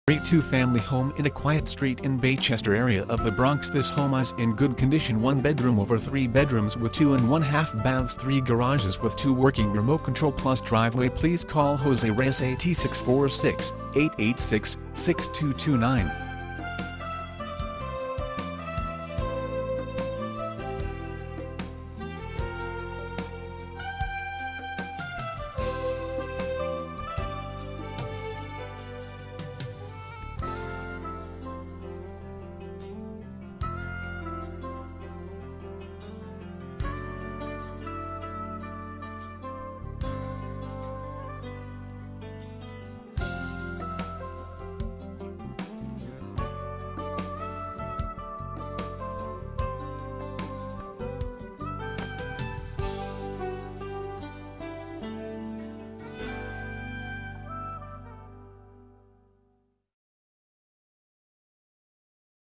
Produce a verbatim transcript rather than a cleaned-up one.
two-family home in a quiet street in Baychester area of the Bronx. This home is in good condition, one bedroom over three bedrooms with two and one half baths, three garages with two working remote control plus driveway. Please call Jose Reyes at six four six, eight eight six, six two two nine.